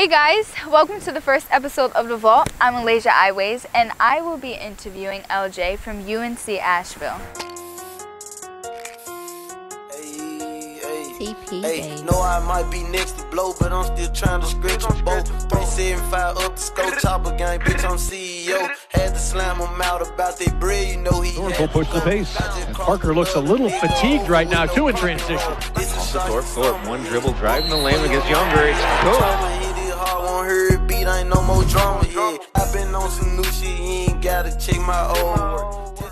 Hey guys, welcome to the first episode of The Vault. I'm Alaysha and I will be interviewing LJ from UNC Asheville. Hey, know I might be next to blow, but I'm still trying to scratch a boat. 375 up the scope, chopper gang, bitch, I'm CEO. Had to slam him out about that bread, you know he Thorpe will push the pace. And Parker looks a little fatigued right now, too, in transition. Also Thorpe, one dribble, driving the lane against Younger. It's good. Ain't no more drama, yeah. I've been on some new shit, you ain't gotta check my old work.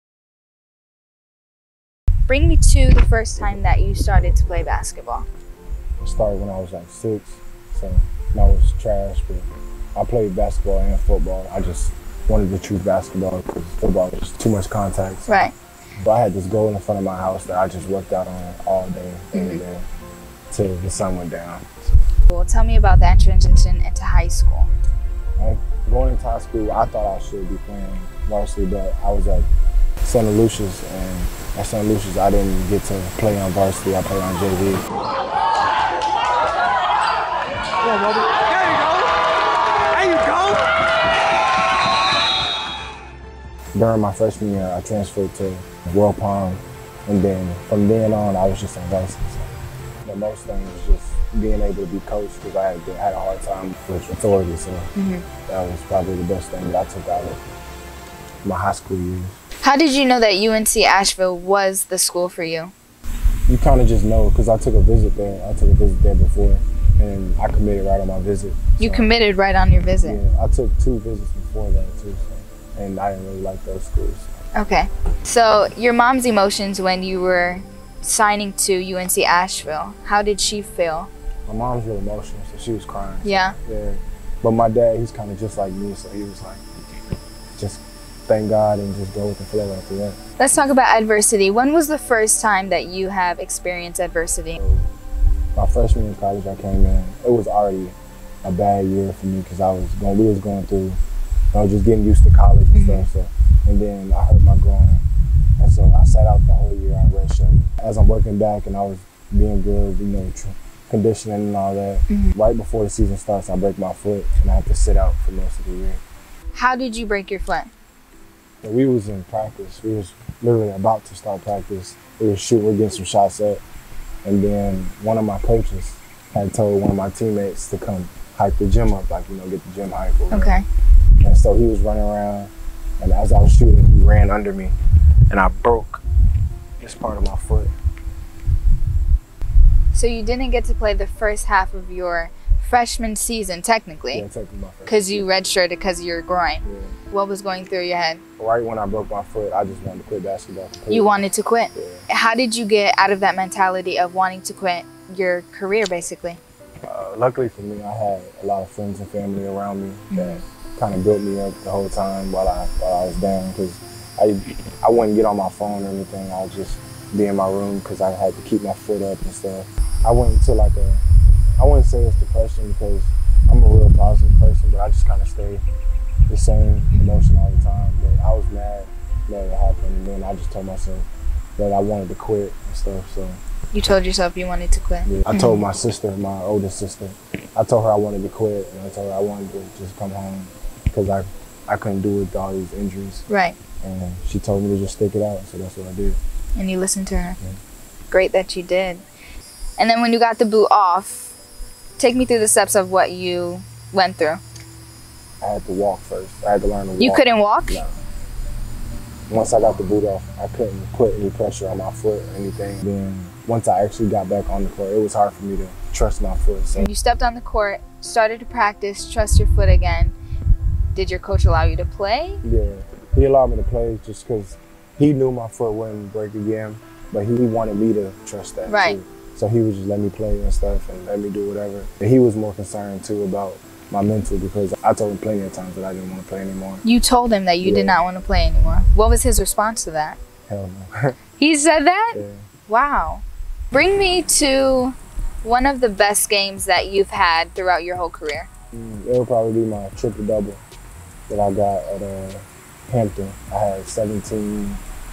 Bring me to the first time that you started to play basketball. I started when I was like 6, so I was trash, but I played basketball and football. I just wanted to choose basketball because football was too much contact. Right. But I had this goal in front of my house that I just worked out on all day, every day, till the sun went down. Well, tell me about that transition into high school. Going into high school, I thought I should be playing varsity, but I was at St. Lucia's, and at St. Lucia's, I didn't get to play on varsity. I played on JV. Come on, brother. There you go. There you go. During my freshman year, I transferred to World Palm, and then from then on, I was just on varsity. So the most thing was just being able to be coached because I had a hard time with authority, so that was probably the best thing that I took out of my high school years. How did you know that UNC Asheville was the school for you? You kind of just know because I took a visit there. I took a visit there before, and I committed right on my visit. You committed right on your visit? Yeah, I took 2 visits before that too, so, and I didn't really like those schools. So. Okay, so your mom's emotions when you were signing to UNC Asheville, how did she feel? My mom's real emotional, so she was crying. Yeah? Yeah. But my dad, he's kind of just like me, so he was like, just thank God and just go with the flow after that. Let's talk about adversity. When was the first time that you have experienced adversity? So, my freshman year in college, I came in. It was already a bad year for me because we was going through, just getting used to college and stuff. So, and then I hurt my groin, and so I sat out the whole year on redshirt. As I'm working back and I was being good, conditioning and all that. Right before the season starts, I break my foot and I have to sit out for most of the year. How did you break your foot? So we was in practice. We was literally about to start practice. We were getting some shots up, and then one of my coaches had told one of my teammates to come hike the gym up, get the gym hike. Okay. And so he was running around, and as I was shooting, he ran under me, and I broke this part of my foot. So you didn't get to play the first half of your freshman season, technically? Yeah, technically my freshman. Because you redshirted because of your groin. Yeah. What was going through your head? Right when I broke my foot, I just wanted to quit basketball completely. You wanted to quit? Yeah. How did you get out of that mentality of wanting to quit your career, basically? Luckily for me, I had a lot of friends and family around me that kind of built me up the whole time while I was down, because I wouldn't get on my phone or anything. I would just be in my room because I had to keep my foot up and stuff. I went into I wouldn't say it's depression because I'm a real positive person, but I just kind of stay the same emotion all the time. But I was mad that it happened, and then I just told myself that I wanted to quit and stuff. So you told yourself you wanted to quit? Yeah. I told my sister, my oldest sister, I told her I wanted to quit, and I told her I wanted to just come home because I couldn't do it with all these injuries. Right. And she told me to just stick it out, so that's what I did. And you listened to her? Yeah. Great that you did. And then when you got the boot off, take me through the steps of what you went through. I had to walk first. I had to learn to walk. You couldn't walk? No. Once I got the boot off, I couldn't put any pressure on my foot or anything. Then once I actually got back on the court, it was hard for me to trust my foot. So you stepped on the court, started to practice, trust your foot again. Did your coach allow you to play? Yeah, he allowed me to play just because he knew my foot wouldn't break again, but he wanted me to trust that too. So he would just let me play and stuff and let me do whatever. And he was more concerned too about my mental because I told him plenty of times that I didn't want to play anymore. You told him that you did not want to play anymore. What was his response to that? Hell no. He said that? Yeah. Wow. Bring me to one of the best games that you've had throughout your whole career. It would probably be my triple-double that I got at Hampton. I had 17,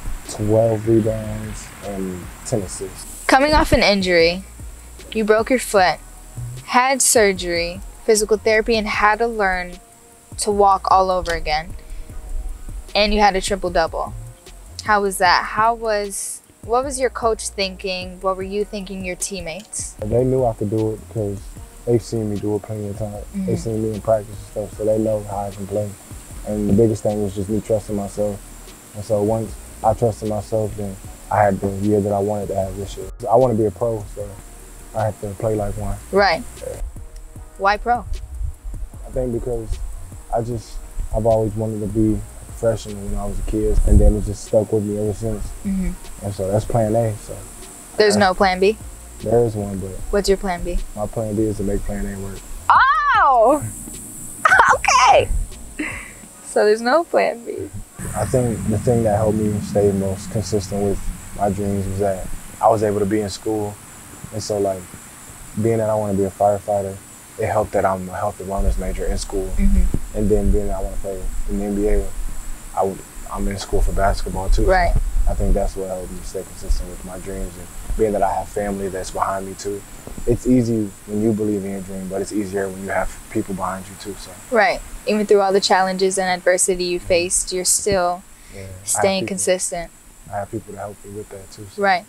12 rebounds, and 10 assists. Coming off an injury, you broke your foot, had surgery, physical therapy and had to learn to walk all over again. And you had a triple-double. How was that? What was your coach thinking? What were you thinking, your teammates? They knew I could do it because they've seen me do it plenty of times. They've seen me in practice and stuff, so they know how I can play. And the biggest thing was just me trusting myself. And so once I trusted myself, then I had the year that I wanted to have this year. I want to be a pro, so I have to play like one. Right. Yeah. Why pro? I think because I've always wanted to be a professional when I was a kid, and then it just stuck with me ever since. And so that's plan A. So There's no plan B? There is one, but what's your plan B? my plan B is to make plan A work. Oh! Okay. So there's no plan B. I think the thing that helped me stay most consistent with my dreams was that I was able to be in school. And so like, being that I want to be a firefighter, it helped that I'm a health and wellness major in school. And then being that I want to play in the NBA, I'm in school for basketball too. Right. I think that's what helped me stay consistent with my dreams. And being that I have family that's behind me too. It's easy when you believe in your dream, but it's easier when you have people behind you too. So. Right. Even through all the challenges and adversity you faced, you're still staying consistent. I have people to help me with that too. So. Right.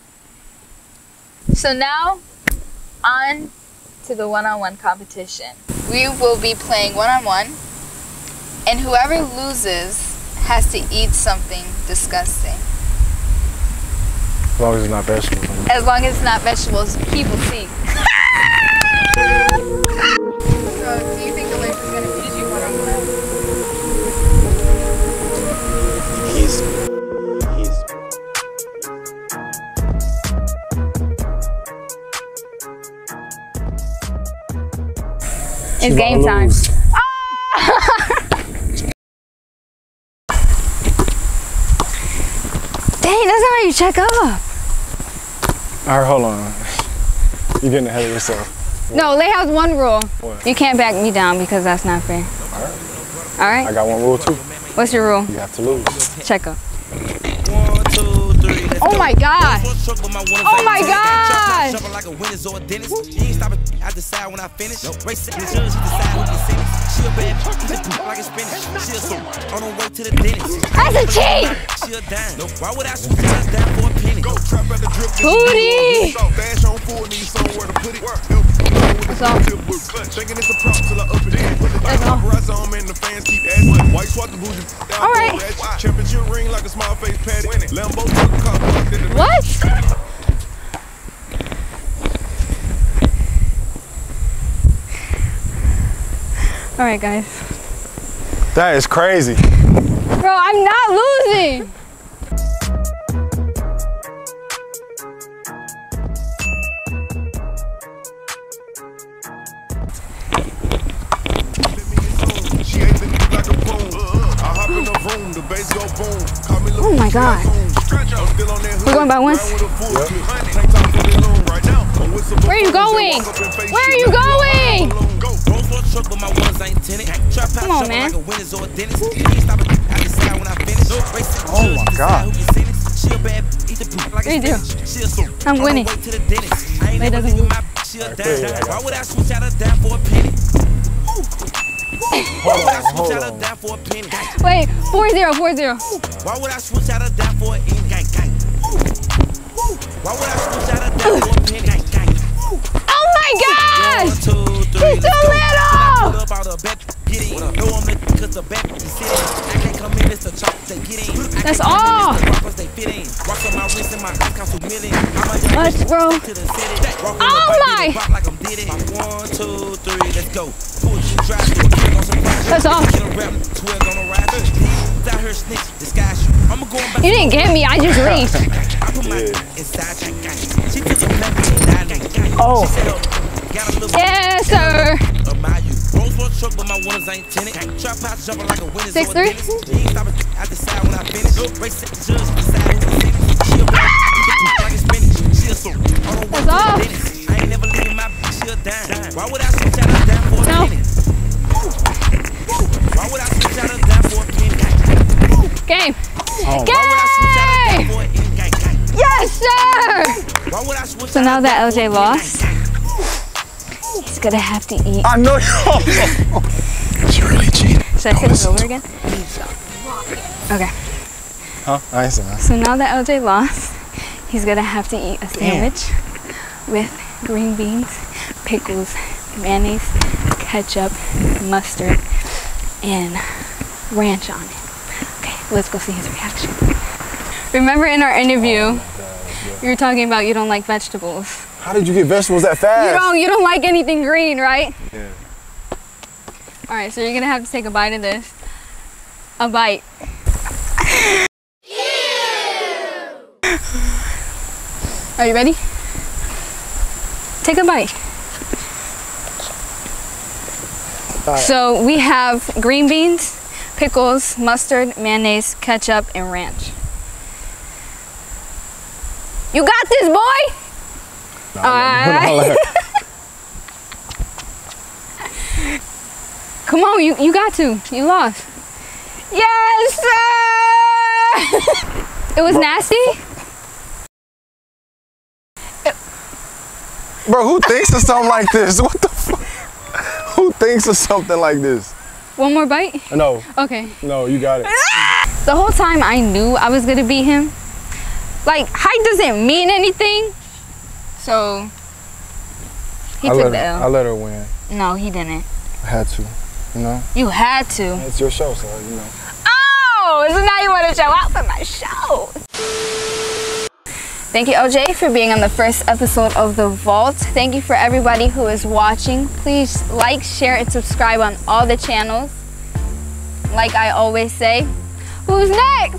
So now, on to the one-on-one competition. We will be playing one-on-one, and whoever loses has to eat something disgusting. As long as it's not vegetables. As long as it's not vegetables, people see. So, do you think Alaysha's gonna feed you one-on-one? It's game time. Dang, that's not how you check up. All right, hold on. You're getting ahead of yourself. No, Lay has one rule. What? You can't back me down because that's not fair. All right. All right? I got one rule too. What's your rule? You have to lose. Check up. Oh my God! Oh my God! That's a cheat! Hootie! That's all. All right. What? All right, guys. That is crazy. Bro, I'm not losing. Oh my God. We're going by once? Where are you going? Where are you going? Come on, man. Oh my God. What do you do? I'm winning. It doesn't move. Why would I switch out of that for a penny? Hold on. Wait, 4-0, 4-0. Why would I switch out of that for an in gang gang? Why would I switch out of that for a penny gang? Oh my gosh! He's too little! That's all! Let's bro. Oh my! 1, 2, 3, let's go. That's all. You didn't get me, I just reached. Oh. Yes, sir. 6-3. That's all. Why would I switch out of that for a penny? Why would I switch out of that for a penny? Game. Oh. Game. Yes, sir. So now that LJ lost, He's gonna have to eat. I know She really cheated. Should I say this over again? Okay. Huh? I ain't saying that. So now that LJ lost, he's gonna have to eat a sandwich with green beans, pickles, mayonnaise, ketchup, mustard, and ranch on it. Okay, let's go see his reaction. Remember in our interview, you were talking about you don't like vegetables. How did you get vegetables that fast? You don't like anything green, right? Yeah. All right, so you're gonna have to take a bite of this. A bite. Are you ready? Take a bite. Right. So we have green beans, pickles, mustard, mayonnaise, ketchup, and ranch. You got this, boy! No, Alright. Come on, you got to. You lost. Yes, sir! It was nasty? Bro, who thinks of something like this? What the fuck? Who thinks of something like this? One more bite? No. Okay. No, you got it. The whole time I knew I was gonna beat him. Like, height doesn't mean anything. So, he took the L. I let her win. No, he didn't. I had to, you know? You had to. It's your show, so, you know. Oh, so now you want to show out for my show. Thank you, LJ, for being on the first episode of The Vault. Thank you for everybody who is watching. Please like, share, and subscribe on all the channels. Like I always say, who's next?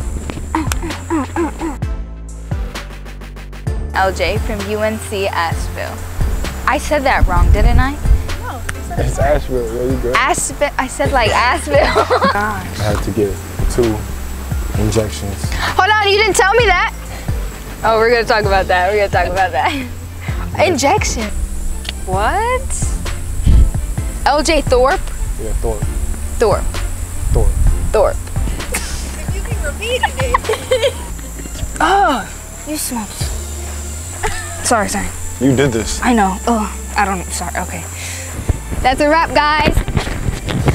LJ from UNC Asheville. I said that wrong, didn't I? No, it's Asheville. Yeah, you good. Asheville. I said like Asheville. Gosh. I had to get 2 injections. Hold on, you didn't tell me that. Oh, we're gonna talk about that. We're gonna talk about that. Injection. What? LJ Thorpe? Yeah, Thorpe. Thorpe. Thorpe. Thorpe. You can repeat it. Oh, you smoked. Sorry. You did this. I know. Oh, I don't know. Sorry. Okay. That's a wrap, guys.